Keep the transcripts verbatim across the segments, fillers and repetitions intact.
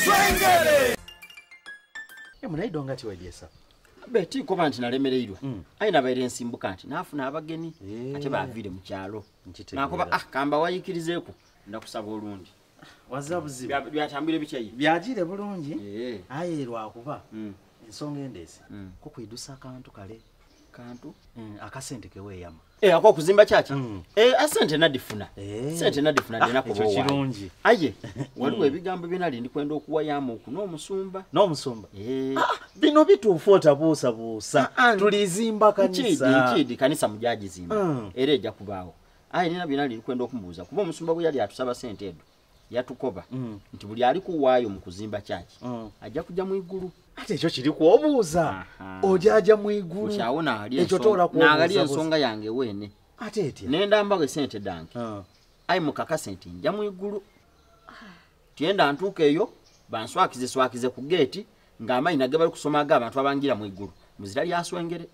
Swengere. Ya munaido ngati wajesa. Beti ko banti nalemereirwa. Mm. Aina baire nsimbuka nti nafuna abageni Yeah. ate bavire mu kyalo. Nchitegera. Nakoba ah kamba wayikirizeeko ndakusaba olundi. Wazabuzi. Byatambire bichayi. Byajire bulungi. Eh. Ayerwa kuba. Mm. Ensonga endese. Mm. Ko kuidusa akantu kale. Kantu. Mm, akasente kewe yama. Eh ako kuzimba chachi. Mm. Eh asente nadifuna. Eh. Sente nadifuna dena ko Ekyo kirungi. Aye. Waliwo ebigambo binali ndi kwenda okuwa yamu ku no musumba. No musumba. Eh. Ah, bino bitufuota buusa buusa. Ah, ah. Tulizimba kanisa. Nchidi nchidi kanisa mujaji zimba. Mm. Ereja kubaawo. Aye nina binali kwenda okumbuuza. Kuba omusumba bwe yali atusaba sente edo. Yatukoba. Mm. Nti buli ali kuwaayo mu kuzimba chachi. Mm. Ajja kuja mu igulu. Ate ekyo kiri kuobuuza. Ojaja mu igulu. Uchaona ali ekyo tola kuobuuza. Na ali ensonga yange wene. Ate etya. Nenda mbawe sente dange. Ah. Ayi mukaka sente nja mu igulu. Tienda ntuke eyo banswakize swakize ku gate ng'amayi nage bali kusoma aga abantu abangira mu igulu. Muzira lya Swengere.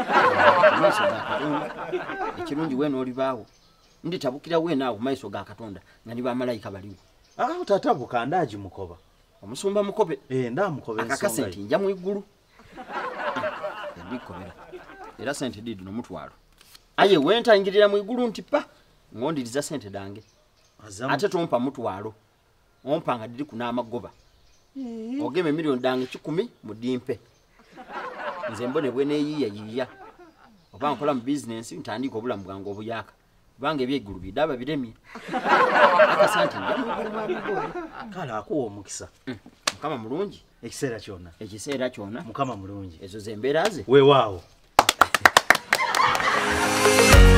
Ekirungi wene oli baawo. Ndi tabukira wene awo maiso ga Katonda nga ni ba malayika baliwo. Ah utatabuka ndaji mukoba. Omusumba mukobe. Eh ndamukobe ensonga. Akakasente nja mu igulu. Ndikobera. Era sente didi no mutwalo. Aye wentangirira mu igulu ntipa ngondiriza sente dange. Azamu. Ate tompa mutwalo. Ompanga didi kuna amagoba. Ogeme milioni dange kikumi mu dimpe. Nze mbone bwene yiya yiya. Oba nkola mu business ntandika obulamu bwange obuyaka. Bange ebyegulu bidaba biremye. Akasante nja mu igulu mwabigobe. Kala akuwa omukisa. Mm. Mukama mulungi. Ekiseera kyonna. Ekiseera kyonna. Mukama mulungi. Ezo zembeera ze. We waawo.